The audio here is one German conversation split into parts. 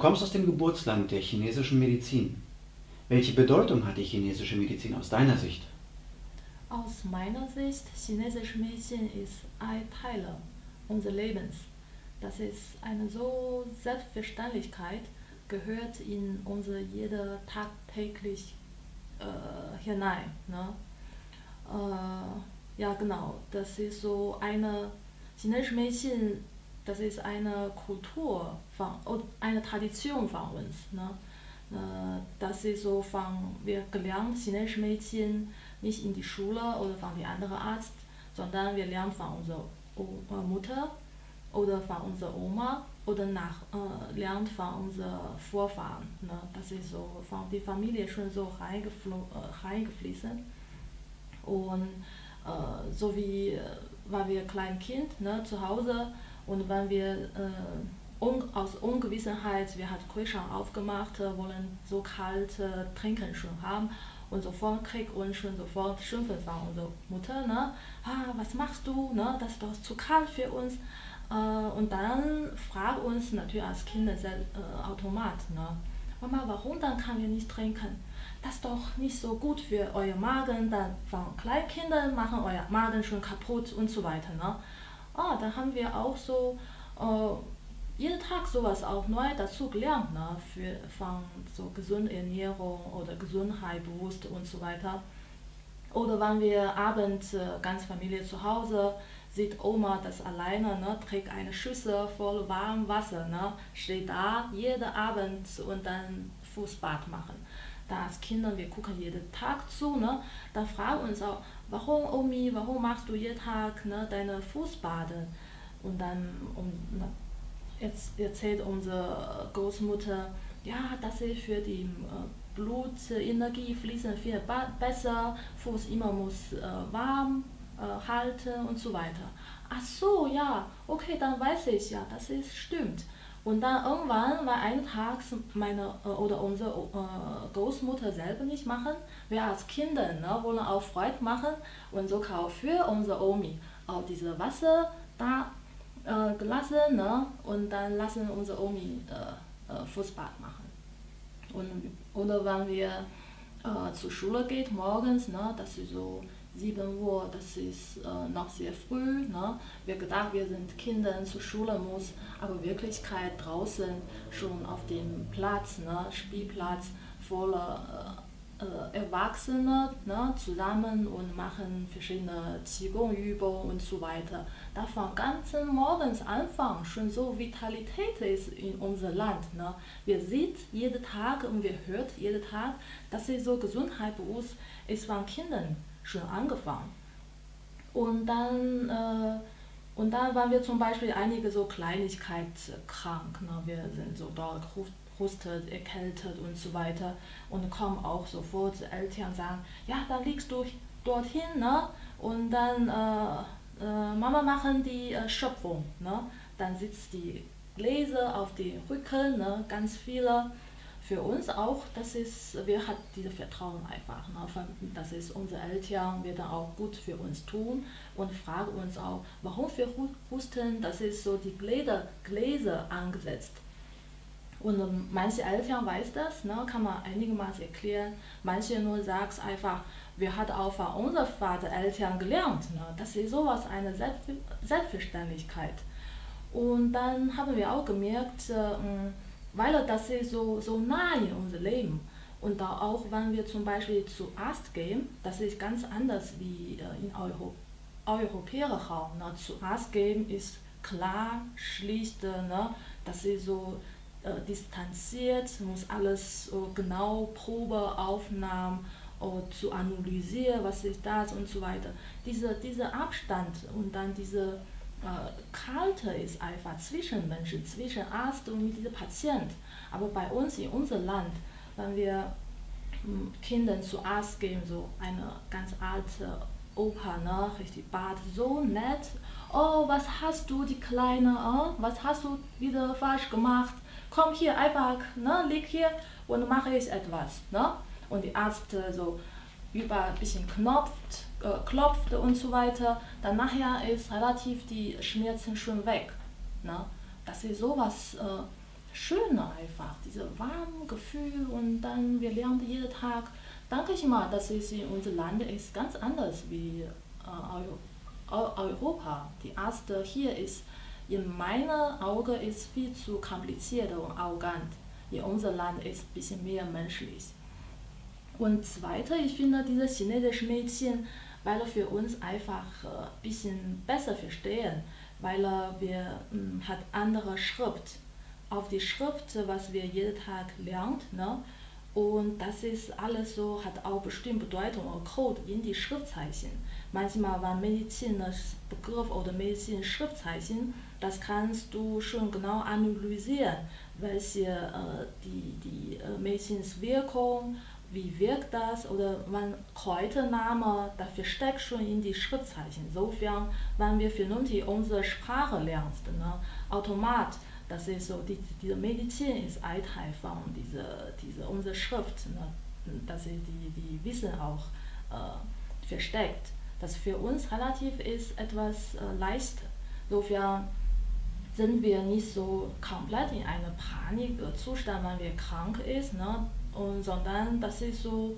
kommst aus dem Geburtsland der chinesischen Medizin. Welche Bedeutung hat die chinesische Medizin aus deiner Sicht? Aus meiner Sicht, chinesische Medizin ist ein Teil unseres Lebens. Das ist eine so Selbstverständlichkeit, gehört in unser jeder tagtäglich hinein. Ne? Ja, genau, das ist so eine chinesische Medizin, das ist eine Kultur, eine Tradition von uns. Ne? Das ist so von, wir gelernt chinesische Medizin nicht in die Schule oder von dem anderen Arzt, sondern wir lernen von unserer Mutter oder von unserer Oma oder lernt von unseren Vorfahren. Ne? Das ist so von der Familie schon so reingefließen. Und so wie waren wir klein Kind, ne, zu Hause, und wenn wir aus Ungewissenheit, wir hat Kühlschrank aufgemacht, wollen so kalt trinken schon haben, und sofort kriegt uns schon sofort Schimpfen von unserer Mutter, ne? Was machst du, ne? Das ist doch zu kalt für uns. Und dann fragt uns natürlich als Kinder automat, ne? Mama, warum dann kann wir nicht trinken? Das ist doch nicht so gut für euer Magen, dann von Kleinkindern machen euer Magen schon kaputt und so weiter. Ne? Dann haben wir auch so jeden Tag sowas auch neu dazu gelernt, ne? Von so gesunder Ernährung oder Gesundheit bewusst und so weiter. Oder wenn wir abends ganz Familie zu Hause sieht Oma das alleine, ne, trägt eine Schüssel voll warmem Wasser, ne, steht da jeden Abend und dann Fußbad machen. Da als Kinder, wir gucken jeden Tag zu, ne, dann fragen uns auch, warum Omi, warum machst du jeden Tag, ne, deine Fußbade? Und dann jetzt erzählt unsere Großmutter, ja, das ist für die Blutenergie fließen viel besser, Fuß immer muss warm halten und so weiter. Ach so, ja, okay, dann weiß ich, ja, das ist stimmt. Und dann irgendwann war ein Tag meine oder unsere Großmutter selber nicht machen. Wir als Kinder, ne, wollen auch Freude machen und so auch für unsere Omi auch diese Wasser da gelassen, ne, und dann lassen unsere Omi Fußbad machen. Oder wenn wir zur Schule geht morgens, ne, das ist so 7 Uhr, das ist noch sehr früh. Ne? Wir gedacht, wir sind Kinder, zur Schule muss, aber Wirklichkeit draußen schon auf dem Platz, ne, Spielplatz voller Erwachsene, ne, zusammen und machen verschiedene Qigong-Übungen und so weiter. Da von ganzen Morgens Anfang schon so Vitalität ist in unser Land. Ne? Wir sehen jeden Tag und wir hören jeden Tag, dass sie so gesundheitsbewusst ist von Kindern schon angefangen. Und dann waren wir zum Beispiel einige so Kleinigkeit krank. Ne? Wir sind so dort hustet, erkältet und so weiter. Und kommen auch sofort die Eltern und sagen, ja, dann liegst du dorthin, ne? Und dann Mama machen die Schöpfung. Ne? Dann sitzt die Gläser auf dem Rücken, ne? Ganz viele. Für uns auch, wir haben dieses Vertrauen einfach. Ne? Das ist unsere Eltern, werden auch gut für uns tun und fragen uns auch, warum wir husten, das ist so die Gläser angesetzt. Und manche Eltern weiß das, ne, kann man einigermaßen erklären. Manche nur sagt einfach, wir haben auch von unseren Vatereltern gelernt. Ne? Das ist sowas, eine Selbstverständlichkeit. Und dann haben wir auch gemerkt, weil das ist so nah in unser Leben. Und da auch, wenn wir zum Beispiel zu Arzt gehen, das ist ganz anders wie in europäischen Raum. Ne? Zu Arzt gehen ist klar, schlicht, ne? Das ist so distanziert, muss alles genau Probeaufnahmen zu analysieren, was ist das und so weiter. Dieser Abstand und dann diese Kalte ist einfach zwischen Menschen, zwischen Arzt und mit diesem Patient. Aber bei uns in unserem Land, wenn wir Kindern zu Arzt gehen, so eine ganz alte Opa, ne, richtig Bart, so nett. Oh, was hast du, die Kleine? Oh, was hast du wieder falsch gemacht? Komm hier einfach, ne, lieg hier und mache ich etwas. Ne? Und der Arzt so über ein bisschen klopft und so weiter. Dann nachher ist relativ die Schmerzen schon weg. Ne? Das ist sowas schöne einfach, dieses warme Gefühl und dann wir lernen jeden Tag. Denke ich mal, das ist in unserem Land ist ganz anders wie Europa. Die erste hier ist in meinen Augen ist viel zu kompliziert und arrogant. In unserem Land ist ein bisschen mehr menschlich. Und zweite, ich finde diese chinesischen Mädchen, weil für uns einfach ein bisschen besser verstehen, weil wir hat andere Schrift auf die Schrift, was wir jeden Tag lernt, ne? Und das ist alles so, hat auch bestimmte Bedeutung und Code in die Schriftzeichen. Manchmal war medizinisches Begriff oder medizinische Schriftzeichen, das kannst du schon genau analysieren, welche die Medizinswirkung, wie wirkt das oder wann Kräutername, dafür steckt schon in die Schriftzeichen. Insofern, wenn wir vernünftig unsere Sprache lernst, ne, Automat, das ist so, diese Medizin ist ein Teil von unserer Schrift, ne, dass sie die Wissen auch versteckt. Das für uns relativ ist etwas leicht. Insofern sind wir nicht so komplett in einem Panikzustand, wenn wir krank ist, ne? Sondern das ist so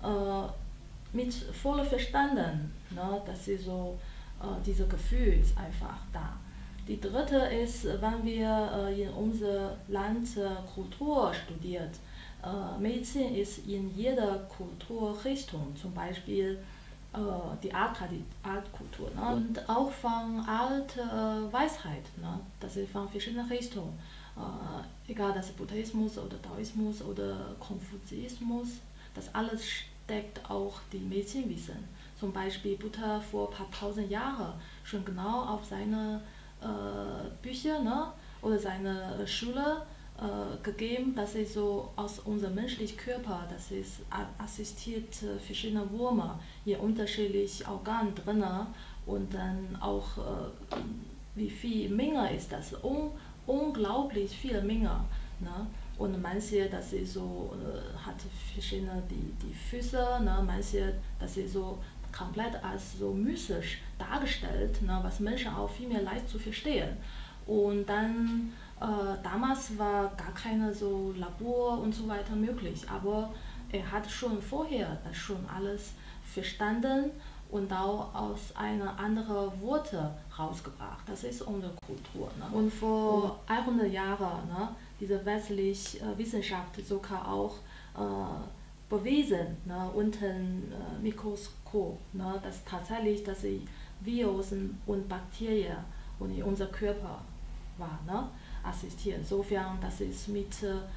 mit voller Verstanden, ne? Das ist so, dieses Gefühl ist einfach da. Die dritte ist, wenn wir in unser Land Kultur studiert. Medizin ist in jeder Kulturrichtung, zum Beispiel die Artkultur, ne? Und auch von alter Weisheit, ne? Das ist von verschiedenen Richtungen. Egal, das ist Buddhismus oder Taoismus oder Konfuziismus, das alles steckt auch die Medizinwissen. Zum Beispiel Buddha vor ein paar tausend Jahren schon genau auf seine Bücher, ne, oder seine Schule gegeben, dass ist so aus unserem menschlichen Körper, das ist assistiert verschiedene Würmer, hier unterschiedlich Organe drin und dann auch wie viel Menge ist das, unglaublich viele Menge. Ne? Und manche, das ist so, hat verschiedene die Füße, ne? Manche, das ist so komplett als so mystisch dargestellt, ne? Was Menschen auch viel mehr leicht zu verstehen. Und dann, damals war gar keine so Labor und so weiter möglich, aber er hat schon vorher das schon alles verstanden und auch aus einer anderen Worte rausgebracht. Das ist unsere Kultur. Ne? Und vor 100 Jahren, ne, diese westliche Wissenschaft sogar auch bewiesen, ne, unter Mikroskop, ne, dass tatsächlich dass Virusen und Bakterien und in unser Körper war, ne, assistieren. Insofern, das ist mit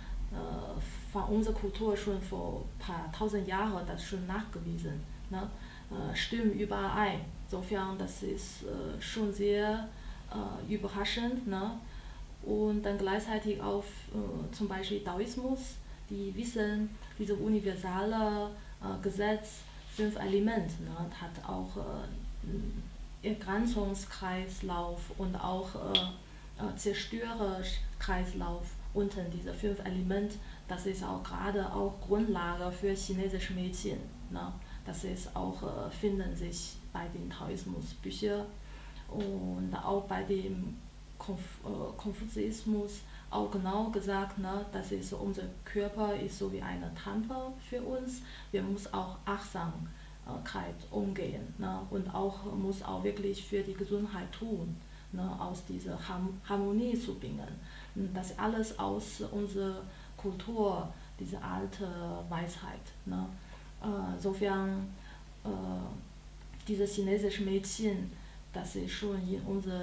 von unserer Kultur schon vor ein paar tausend Jahren das schon nachgewiesen. Ne? Stimmen überall ein. Insofern, das ist schon sehr überraschend. Ne? Und dann gleichzeitig auf zum Beispiel Taoismus, die wissen, diese universale Gesetz, 5 Elemente, ne? Hat auch Ergänzungskreislauf und auch Zerstörerkreislauf unter diese 5 Elemente. Das ist auch gerade auch Grundlage für chinesische Medizin. Ne? Das ist auch, finden sich bei den Taoismus-Büchern und auch bei dem Konfuzianismus auch genau gesagt, ne, das ist unser Körper ist so wie eine Tempel für uns. Wir müssen auch Achtsamkeit umgehen, ne, und auch muss auch wirklich für die Gesundheit tun, ne, aus dieser Harmonie zu bringen. Das alles aus unserer Kultur, diese alte Weisheit. Ne. Insofern, diese chinesische Medizin, das ist schon in unser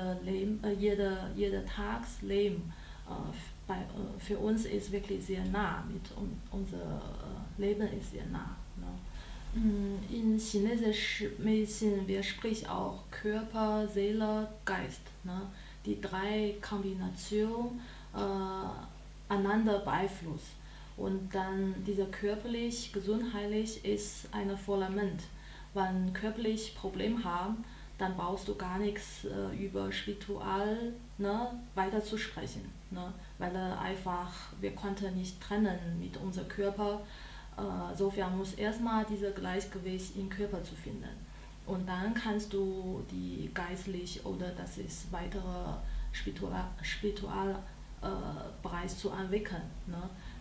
jeder Tagsleben für uns ist wirklich sehr nah, unser Leben ist sehr nah. Ne? In chinesischer Medizin, wir sprechen auch Körper, Seele, Geist. Ne? Die 3 Kombinationen einander beeinflussen. Und dann dieser körperlich, gesundheitlich ist ein Fundament. Wenn körperlich Probleme haben, dann brauchst du gar nichts über spiritual, ne, weiter zu sprechen. Ne? Weil einfach, wir konnten nicht trennen mit unserem Körper. Insofern muss erstmal dieses Gleichgewicht im Körper zu finden. Und dann kannst du die geistlich oder das ist weitere spiritual Bereich zu entwickeln. Ne?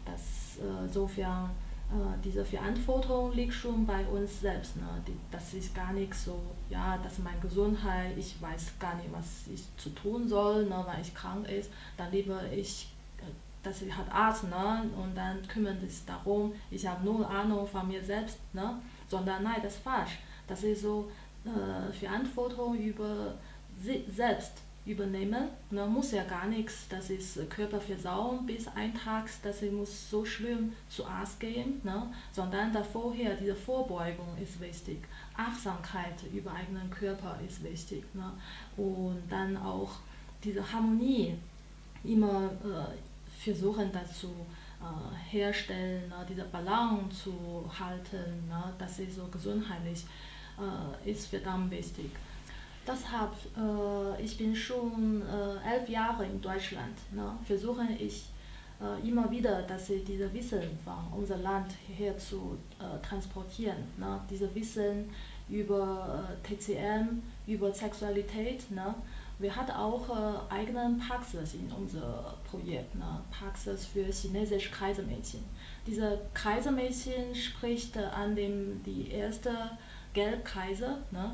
Insofern diese Verantwortung liegt schon bei uns selbst. Ne? Das ist gar nicht so, ja, das ist meine Gesundheit, ich weiß gar nicht, was ich zu tun soll, ne, wenn ich krank ist, dann lieber ich, dass ich halt Arzt, ne, und dann kümmert es darum, ich habe null Ahnung von mir selbst, ne, sondern nein, das ist falsch. Das ist so Verantwortung über sich selbst übernehmen. Ne, muss ja gar nichts, das ist Körper versauen bis ein Tag, dass ich muss so schlimm zu Arzt gehen, ne, sondern da vorher diese Vorbeugung ist wichtig. Achtsamkeit über eigenen Körper ist wichtig. Ne, und dann auch diese Harmonie immer versuchen dazu herstellen, ne, diese Balance zu halten, ne, das ist so gesundheitlich ist verdammt wichtig. Deshalb, ich bin schon 11 Jahre in Deutschland, ne, versuche ich immer wieder, dass ich diese Wissen von unser Land hierher zu transportieren. Ne, diese Wissen über TCM, über Sexualität. Ne. Wir hatten auch eigenen Praxis in unserem Projekt, ne, Praxis für chinesische Kaisermädchen. Diese Kaisermädchen spricht an die erste Gelbkaiser. Ne,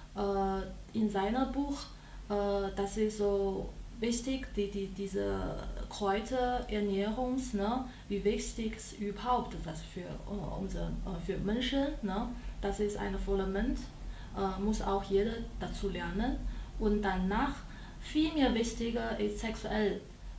in seinem Buch, das ist so wichtig, diese Kräuterernährung, ne, wie wichtig ist überhaupt das für Menschen. Ne, das ist ein Fundament, muss auch jeder dazu lernen. Und danach viel mehr wichtiger ist sexuelle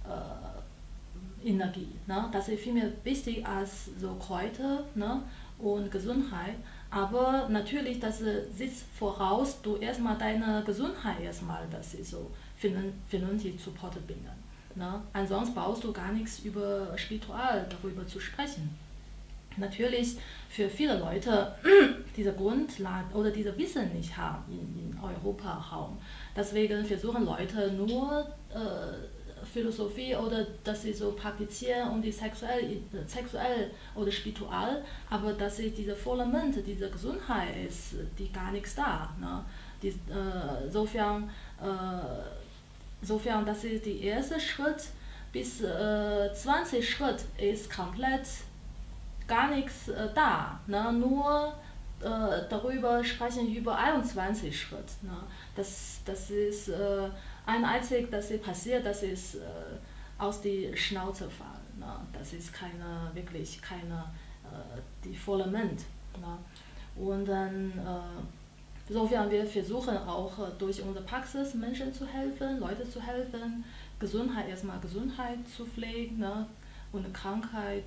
Energie. Ne, das ist viel mehr wichtig als so Kräuter, ne, und Gesundheit. Aber natürlich, das setzt voraus, du erstmal deine Gesundheit das ist so vernünftig zu Potte bringen. Ne? Ansonsten brauchst du gar nichts über spiritual darüber zu sprechen. Natürlich für viele Leute diese Grundlage oder diese Wissen nicht haben in Europa-Raum. Deswegen versuchen Leute nur Philosophie oder dass sie so praktizieren und die sexuell oder spiritual, aber dass sie diese Fundamente, diese Gesundheit ist, die gar nichts da. Ne? Sofern das ist der erste Schritt, bis 20 Schritt ist komplett gar nichts da. Ne? Nur darüber sprechen über 21 Schritt. Ne? Das ist ein einzig, das ist passiert, das ist aus der Schnauze fallen. Ne? Das ist wirklich keine die Fundament. Ne? Und dann insofern wir versuchen auch durch unsere Praxis Menschen zu helfen, Leute zu helfen, erstmal Gesundheit zu pflegen, ne? Und Krankheit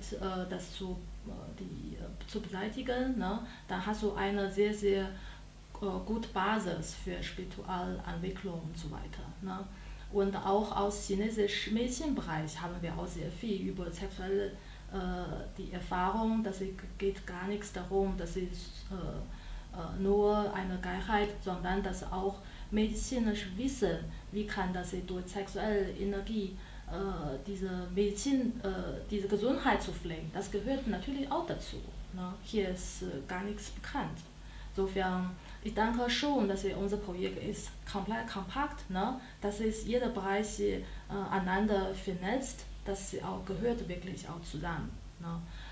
zu beseitigen. Ne? Dann hast du eine sehr, sehr gute Basis für Spiritualentwicklung und so weiter. Ne? Und auch aus chinesischem Mädchenbereich haben wir auch sehr viel über sexuelle die Erfahrung, dass es geht gar nichts darum, dass es nur eine Geilheit, sondern dass auch medizinisch Wissen, wie kann das durch sexuelle Energie diese Gesundheit zu pflegen, das gehört natürlich auch dazu. Ne? Hier ist gar nichts bekannt. Insofern, ich denke schon, dass unser Projekt ist komplett kompakt, ne? Das ist jeder Bereich aneinander vernetzt, das auch gehört wirklich auch zusammen. Ne?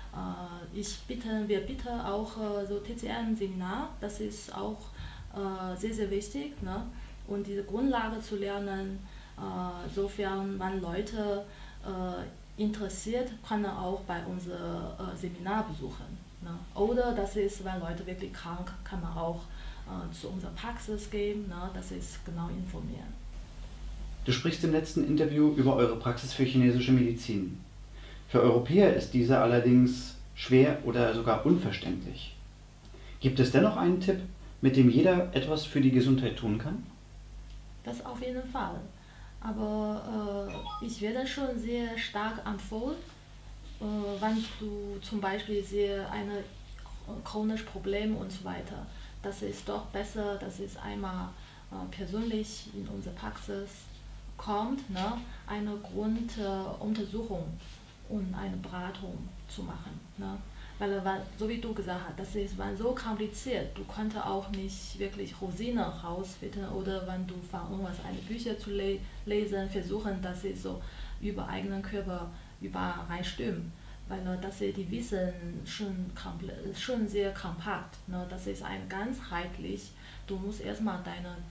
Wir bitten auch so TCM-Seminar, das ist auch sehr, sehr wichtig, ne? Und diese Grundlage zu lernen, sofern man Leute interessiert, kann er auch bei unserem Seminar besuchen. Ne? Oder das ist, wenn Leute wirklich krank, kann man auch zu unserer Praxis gehen, ne? Das ist genau informieren. Du sprichst im letzten Interview über eure Praxis für chinesische Medizin. Für Europäer ist diese allerdings schwer oder sogar unverständlich. Gibt es dennoch einen Tipp, mit dem jeder etwas für die Gesundheit tun kann? Das auf jeden Fall. Aber ich werde schon sehr stark empfohlen, wenn du zum Beispiel ein chronisches Problem und so weiter. Das ist doch besser, dass es einmal persönlich in unsere Praxis kommt, ne? Eine Grunduntersuchung und eine Beratung zu machen. Ne? Weil, so wie du gesagt hast, war so kompliziert, du konntest auch nicht wirklich Rosine rausfinden oder wenn du von irgendwas eine Bücher zu lesen, versuchen, dass sie so über eigenen Körper übereinstimmen. Weil das ist die Wissen schon sehr kompakt. Ne? Das ist ein ganzheitlich. Du musst erstmal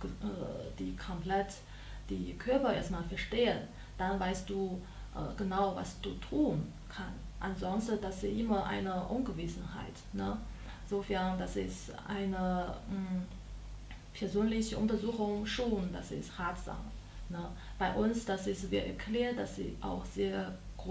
die Körper erstmal verstehen. Dann weißt du genau, was du tun kannst. Ansonsten, das ist immer eine Ungewissenheit. Ne? Insofern, das ist eine persönliche Untersuchung schon, das ist ratsam. Ne? Bei uns, wir erklären, dass sie auch sehr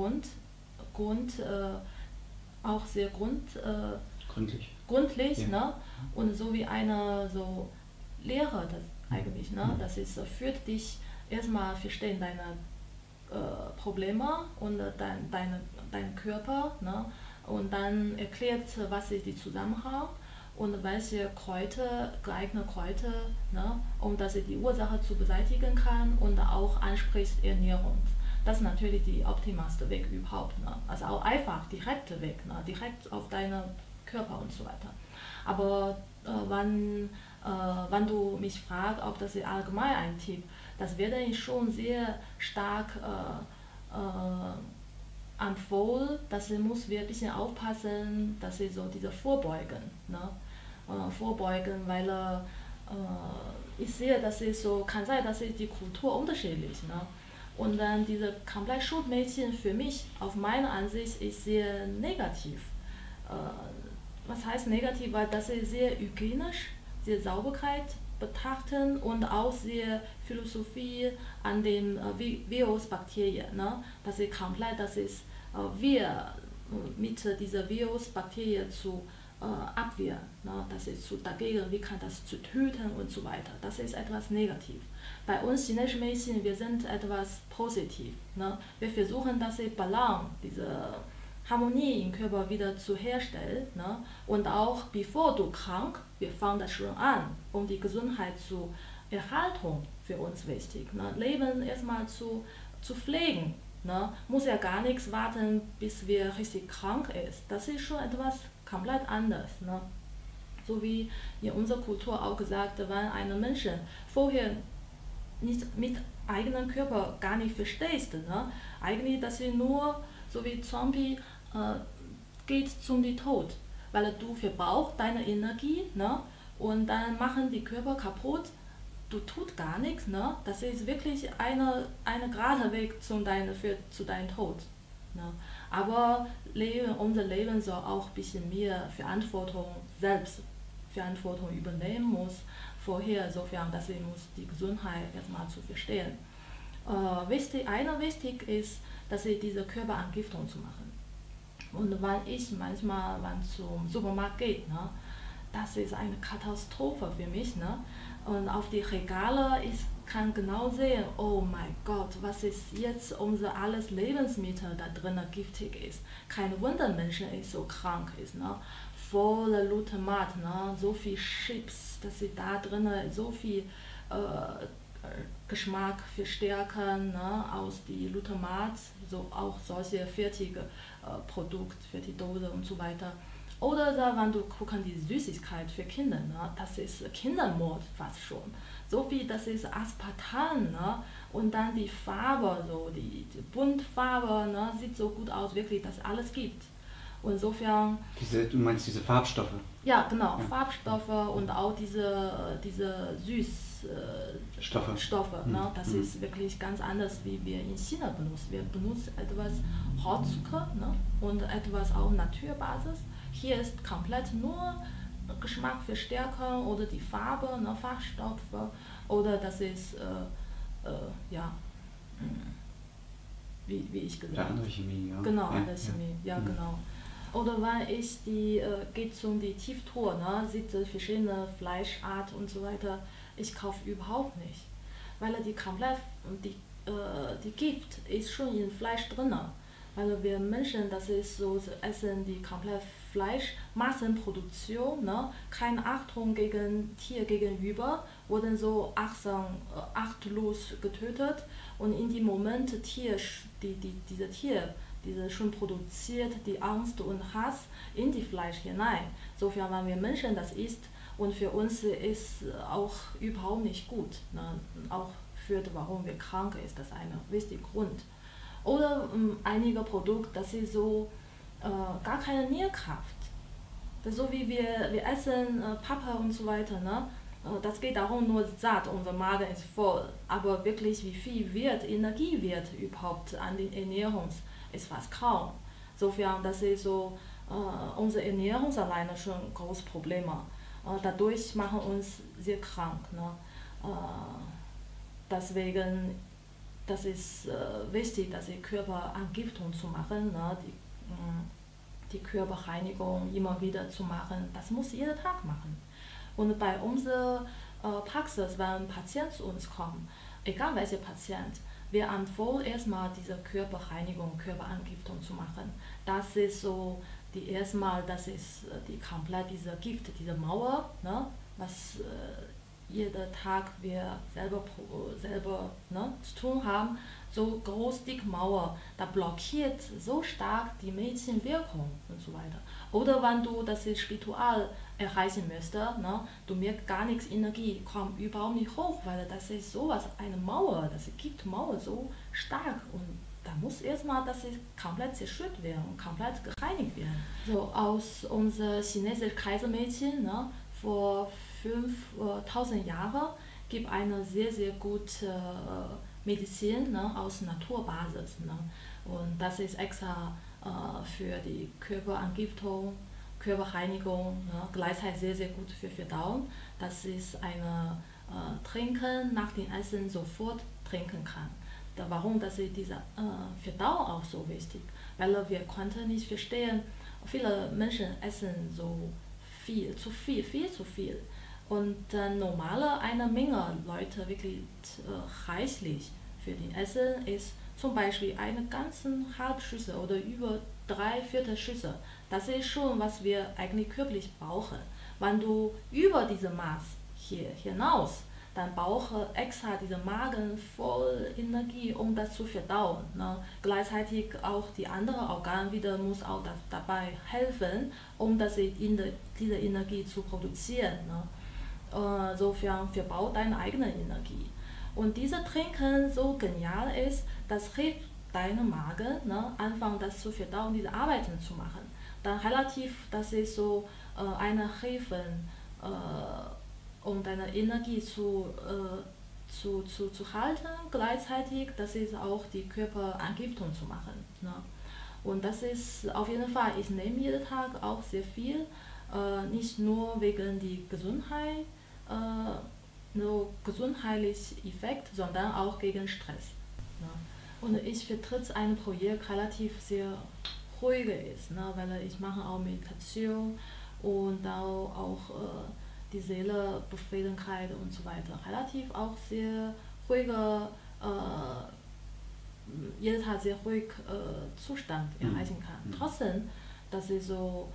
gründlich, ja. Ne? Und so wie eine so Lehre das eigentlich, ne? Das ist führt dich erstmal verstehen deine Probleme und deinen Körper, ne? Und dann erklärt, was ist die Zusammenhang und welche geeignete Kräuter, ne? Um dass sie die Ursache zu beseitigen kann und auch anspricht Ernährung. Das ist natürlich der optimalste Weg überhaupt. Ne? Also auch einfach, direkter Weg, ne? Direkt auf deinen Körper und so weiter. Aber wenn du mich fragst, ob das allgemein ein Tipp, das werde ich schon sehr stark empfohlen, dass sie muss wirklich aufpassen, dass sie so diese vorbeugen, ne? Vorbeugen, weil ich sehe, dass es so kann sein, dass die Kultur unterschiedlich, ne? Und dann diese komplett Schulmädchen für mich, auf meine Ansicht, ist sehr negativ. Was heißt negativ? Weil das ist sehr hygienisch, sehr Sauberkeit betrachten und auch sehr Philosophie an den Virusbakterien. Ne? Das ist komplett, wir mit dieser Virusbakterie zu abwehren. Ne? Das ist dagegen, wie kann das zu töten und so weiter. Das ist etwas negativ. Bei uns chinesischen Mädchen, wir sind etwas positiv. Ne? Wir versuchen, dass die Balance, diese Harmonie im Körper wieder zu herstellen. Ne? Und auch bevor du krank, wir fangen das schon an, um die Gesundheit zu erhalten, für uns wichtig. Ne? Leben erstmal zu pflegen. Ne? Muss ja gar nichts warten, bis wir richtig krank ist. Das ist schon etwas komplett anders. Ne? So wie in unserer Kultur auch gesagt, wenn ein Mensch vorher nicht mit eigenem Körper gar nicht verstehst, ne? Eigentlich, dass sie nur so wie Zombie geht zum Tod, weil du verbrauchst deine Energie, ne? Und dann machen die Körper kaputt. Du tut gar nichts, ne? Das ist wirklich eine gerade Weg zu deinem Tod. Ne? Aber unser Leben soll auch ein bisschen mehr Selbstverantwortung übernehmen muss. Vorher, insofern, dass sie muss die Gesundheit erstmal zu verstehen. Wichtig ist, dass sie diese Körperentgiftung zu machen. Und wenn zum Supermarkt geht, ne, das ist eine Katastrophe für mich. Ne? Und auf die Regale, ich kann genau sehen, oh mein Gott, was ist jetzt unser alles Lebensmittel da drin giftig ist. Kein Wunder, Menschen ist so krank ist. Ne? Voller Glutamat, ne? So viel Chips, dass sie da drin so viel Geschmack verstärken, ne? Aus die Glutamat, so auch solche fertige Produkte, fertige Dose und so weiter. Oder da, wenn du guckst, die Süßigkeit für Kinder, ne? Das ist Kindermord fast schon. So viel, das ist Aspartam, ne? Und dann die Farbe, so die Buntfarbe, ne? Sieht so gut aus, wirklich, dass alles gibt. Und insofern. Du meinst diese Farbstoffe? Ja, genau, ja. Farbstoffe und auch diese Süßstoffe. Ne? Das ist wirklich ganz anders, wie wir in China benutzen. Wir benutzen etwas Hautzucker, ne? Und etwas auch Naturbasis. Hier ist komplett nur Geschmack verstärken oder die Farbe, ne? Farbstoffe oder das ist wie ich gesagt habe. Andere Chemie, ja. Genau, andere Chemie, ja, genau. Oder wenn ich geht zum die Tieftour, ne, sieht verschiedene Fleischart und so weiter, ich kaufe überhaupt nicht, weil die Gift ist schon in Fleisch drin, weil wir Menschen, das ist so, essen die komplett Fleisch, Massenproduktion, ne, keine Achtung gegen Tier gegenüber, wurden so achtlos getötet und in dem Moment diese Tier diese schon produziert die Angst und Hass in die Fleisch hinein. Sofern, wenn wir Menschen das isst und für uns ist auch überhaupt nicht gut. Ne? Auch führt, warum wir krank ist, das ist ein wichtiger Grund. Oder einige Produkte, das ist so gar keine Nährkraft. So wie wir essen Pappe und so weiter, ne? Das geht darum, nur satt, unser Magen ist voll. Aber wirklich, wie viel Energie wird überhaupt an die Ernährung, ist fast kaum. Insofern, das ist so, unsere Ernährung alleine schon große Probleme. Dadurch machen uns sehr krank. Ne? Deswegen, das ist wichtig, dass die Körperentgiftung zu machen, ne? Die Körperreinigung immer wieder zu machen. Das muss jeden Tag machen. Und bei unserer Praxis, wenn Patienten zu uns kommen, egal welcher Patient, wir empfehlen erstmal diese Körperreinigung, Körperentgiftung zu machen. Das ist so die erstmal, das ist die komplett diese Gift, diese Mauer, ne, was jeden Tag wir selber ne, zu tun haben, so groß dick Mauer, da blockiert so stark die Medizinwirkung und so weiter. Oder wenn du das spiritual erreichen möchtest, ne, du merkst gar nichts Energie, kommt überhaupt nicht hoch, weil das ist sowas, eine Mauer, das gibt Mauer so stark und da muss erstmal das komplett zerstört werden, komplett gereinigt werden. So aus unserer chinesischen Kaisermedizin, ne, vor 5000 Jahren gibt eine sehr, sehr gute Medizin, ne, aus Naturbasis. Ne? Und das ist extra für die Körperentgiftung, Körperreinigung, ne? Gleichzeitig sehr, sehr gut für Verdauung. Das ist eine Trinken nach dem Essen sofort trinken kann. Warum das ist diese Verdauung auch so wichtig? Weil wir konnten nicht verstehen, viele Menschen essen so viel zu viel. Und normale eine Menge Leute wirklich reichlich für den Essen ist zum Beispiel eine ganze Halbschüssel oder über 3/4 Schüssel. Das ist schon, was wir eigentlich körperlich brauchen. Wenn du über diese Maß hinaus, dann brauche extra diese Magen voll Energie, um das zu verdauen. Ne? Gleichzeitig auch die anderen Organe wieder muss auch dabei helfen, um diese Energie zu produzieren. Ne? Insofern verbaut deine eigene Energie. Und diese Trinken so genial ist, das hilft deinem Magen, ne, anfangen das zu verdauen, diese Arbeiten zu machen. Dann relativ, das ist so eine Hilfe, um deine Energie zu halten. Gleichzeitig, das ist auch die Körperentgiftung zu machen. Ne. Und das ist auf jeden Fall, ich nehme jeden Tag auch sehr viel, nicht nur wegen der Gesundheit, nur gesundheitlichen Effekt, sondern auch gegen Stress. Ne? Und ich vertrete ein Projekt relativ sehr ruhig ist, ne? Weil ich mache auch Meditation und auch die Seele, Befriedenheit und so weiter. Relativ auch sehr ruhiger, jeden Tag sehr ruhig Zustand erreichen kann. Trotzdem, das ist so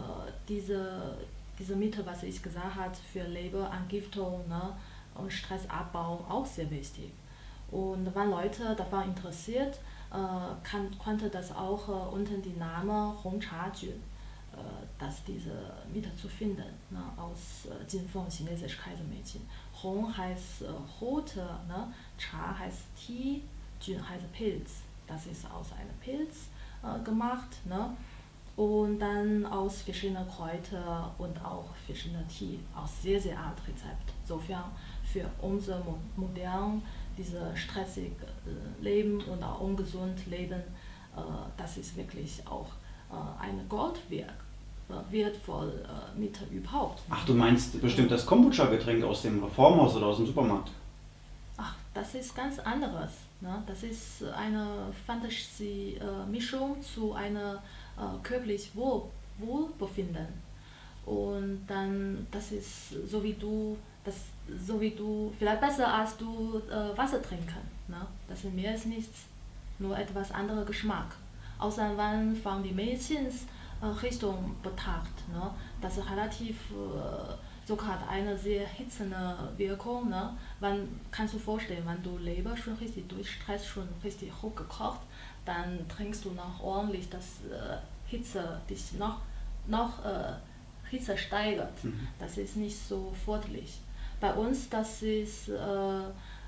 diese Mittel, was ich gesagt habe, für Leberentgiftung, ne, und Stressabbau auch sehr wichtig. Und wenn Leute davon interessiert, konnte das auch unter dem Namen Hongcha-Jun, dass diese Mittel zu finden, ne, aus Jinfeng chinesisch Kaisermedizin. Hong heißt rote, ne, Cha heißt Tee, Jun heißt Pilz. Das ist aus einem Pilz gemacht. Ne? Und dann aus verschiedenen Kräutern und auch verschiedenen Tee, auch sehr, sehr altes Rezept. Insofern für unser modern, dieses stressige Leben und auch ungesund Leben, das ist wirklich auch ein Goldwerk, wertvoll Mittel überhaupt. Ach, du meinst bestimmt das Kombucha-Getränk aus dem Reformhaus oder aus dem Supermarkt? Ach, das ist ganz anderes. Ne? Das ist eine Fantasie-Mischung zu einer körperlich Wohlbefinden. Und dann, das ist so wie du, vielleicht besser als du Wasser trinken. Ne? Das ist mehr als nichts, nur etwas anderer Geschmack. Außer wenn von der Medizinrichtung betrachtet, ne? Das ist relativ sogar hat eine sehr hitzende Wirkung. Ne? Kannst du vorstellen, wenn du Leber schon richtig durch Stress schon richtig hochgekocht, dann trinkst du noch ordentlich, dass Hitze dich noch Hitze steigert. Das ist nicht so förderlich. Bei uns, das ist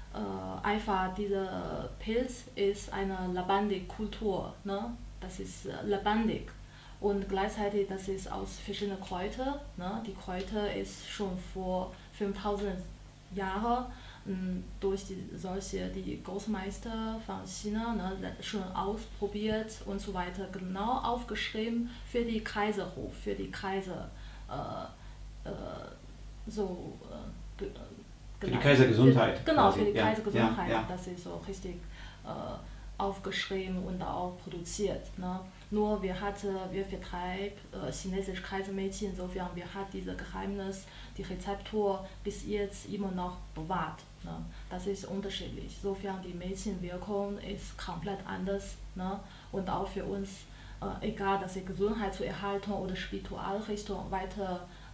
einfach dieser Pilz ist eine lebendige Kultur, ne? Das ist lebendig. Und gleichzeitig, das ist aus verschiedenen Kräutern. Ne? Die Kräuter ist schon vor 5000 Jahren durch die Großmeister von China, ne, schon ausprobiert und so weiter, genau aufgeschrieben für die Kaiserhof, für die Kaiser so für die Kaisergesundheit. Genau, quasi. für die Kaisergesundheit. Ja. Das ist so richtig aufgeschrieben und auch produziert. Ne? Nur wir vertreiben chinesische Kaisermädchen, insofern wir haben dieses Geheimnis, die Rezeptur bis jetzt immer noch bewahrt. Ne? Das ist unterschiedlich. Insofern die Mädchenwirkung ist komplett anders. Ne? Und auch für uns, egal, dass die Gesundheitserhaltung oder Spiritualrichtung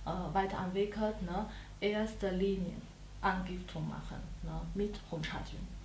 weiterentwickelt, ne? Erste Linie Angiftung machen, ne? Mit Hongcha-Jun.